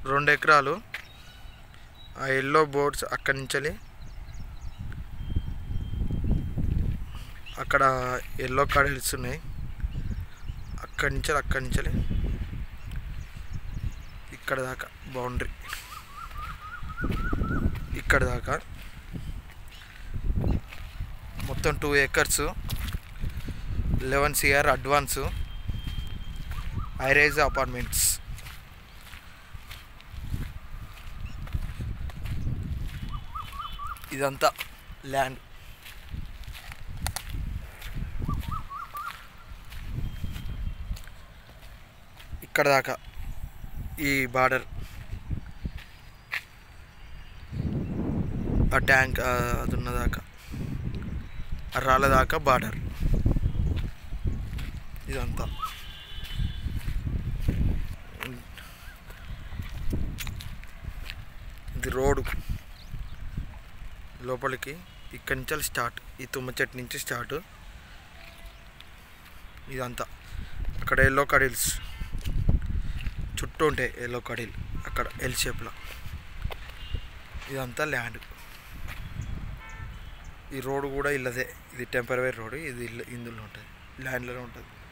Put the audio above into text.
2 ఎకరాలు. ఆ yellow boards అక్కడి నుంచి అక్కడ ఎల్లో కడిల్స్ ఉన్నాయి. అక్కడి నుంచి ఇక్కడ దాకా బౌండరీ, ఇక్కడ దాకా మొత్తం 2 acres, 11 CR advance, high rise apartments. ఇదంతా ల్యాండ్. ఇక్కడ దాకా ఈ బార్డర్, ఆ ట్యాంక్ అది ఉన్నదాకా, ఆ రాళ్ళ దాకా బార్డర్. ఇదంతా ఇది రోడ్డు లోపలికి. ఇక్కడి నుంచి స్టార్ట్, ఈ తుమ్మ చెట్టు నుంచి స్టార్ట్. ఇదంతా అక్కడ ఎల్లో కడిల్స్ చుట్టూ ఉంటాయి, ఎల్లో కడిల్ అక్కడ ఎల్ షేప్లో. ఇదంతా ల్యాండ్. ఈ రోడ్డు కూడా ఇల్లదే, ఇది టెంపరరీ రోడ్డు. ఇది ఇందులో ఉంటుంది, ల్యాండ్లో ఉంటుంది.